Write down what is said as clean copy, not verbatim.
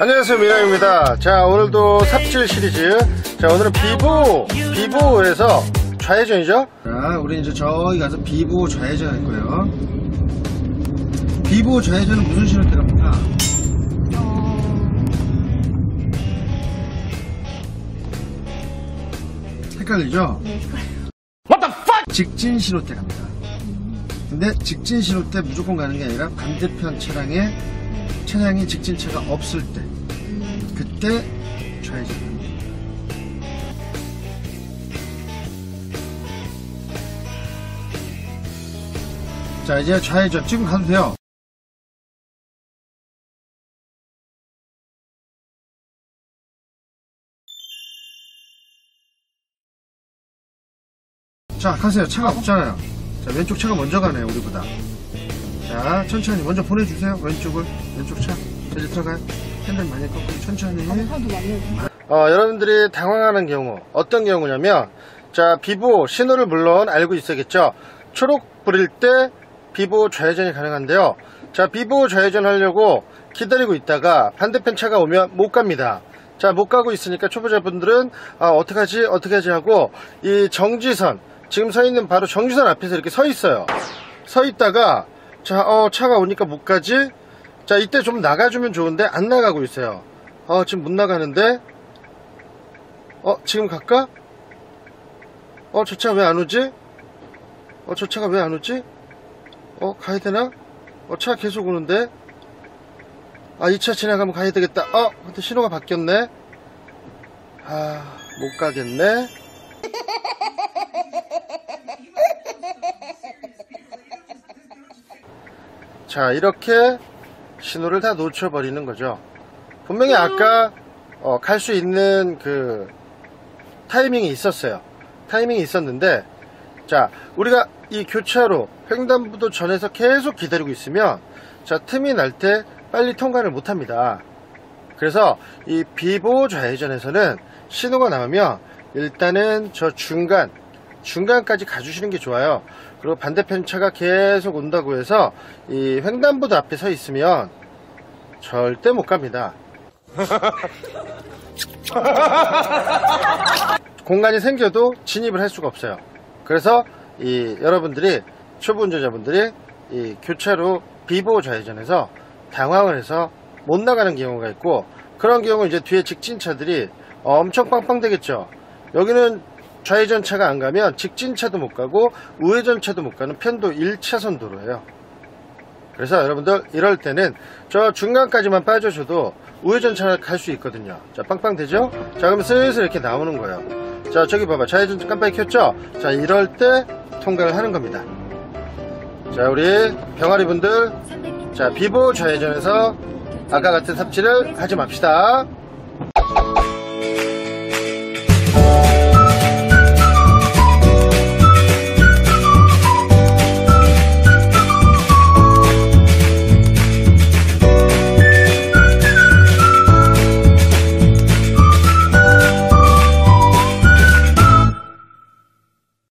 안녕하세요, 민영입니다. 자, 오늘도 삽질 시리즈. 자, 오늘은 비보에서 좌회전이죠. 자, 우리 이제 저기 가서 비보 좌회전 할 거예요. 비보 좌회전은 무슨 신호 때 갑니까? 헷갈리죠? 네. What the fuck? 직진 신호 때 갑니다. 근데 직진 신호 때 무조건 가는 게 아니라 반대편 차량이 직진차가 없을 때 그때 좌회전합니다. 자, 이제 좌회전 지금 가도 돼요. 자, 가세요. 차가 없잖아요. 자, 왼쪽 차가 먼저 가네요, 우리보다. 자, 천천히 먼저 보내주세요. 왼쪽 차. 이제 들어가요. 핸들 많이 꺾고 천천히. 여러분들이 당황하는 경우 어떤 경우냐면, 자, 비보 신호를 물론 알고 있어야겠죠. 초록 불일 때 비보 좌회전이 가능한데요. 자, 비보 좌회전 하려고 기다리고 있다가 반대편 차가 오면 못 갑니다. 자, 못 가고 있으니까 초보자분들은 어떡하지 하고 이 정지선, 지금 서 있는 바로 정지선 앞에서 이렇게 서 있어요. 서 있다가 자, 차가 오니까 못 가지? 자, 이때 좀 나가주면 좋은데 안 나가고 있어요. 지금 못 나가는데? 지금 갈까? 저 차 왜 안 오지? 저 차가 왜 안 오지? 가야 되나? 차 계속 오는데? 이 차 지나가면 가야 되겠다. 근데 신호가 바뀌었네? 못 가겠네? 자, 이렇게 신호를 다 놓쳐버리는 거죠. 분명히 아까 갈 수 있는 그 타이밍이 있었어요. 타이밍이 있었는데, 자, 우리가 이 교차로 횡단보도 전에서 계속 기다리고 있으면, 자, 틈이 날 때 빨리 통과를 못합니다. 그래서 이 비보 좌회전에서는 신호가 나오면 일단은 저 중간까지 가주시는 게 좋아요. 그리고 반대편 차가 계속 온다고 해서 이 횡단보도 앞에 서 있으면 절대 못 갑니다. 공간이 생겨도 진입을 할 수가 없어요. 그래서 여러분들이, 초보 운전자분들이 이 교차로 비보 좌회전에서 당황을 해서 못 나가는 경우가 있고, 그런 경우 이제 뒤에 직진차들이 엄청 빵빵되겠죠. 여기는 좌회전 차가 안 가면 직진차도 못 가고 우회전 차도 못 가는 편도 1차선 도로예요. 그래서 여러분들 이럴 때는 저 중간까지만 빠져줘도 우회전 차 갈 수 있거든요. 자, 빵빵 되죠? 자, 그러면 슬슬 이렇게 나오는 거예요. 자, 저기 봐봐. 좌회전 깜빡이 켰죠? 자, 이럴 때 통과를 하는 겁니다. 자, 우리 병아리 분들, 자, 비보 좌회전에서 아까 같은 삽질을 하지 맙시다.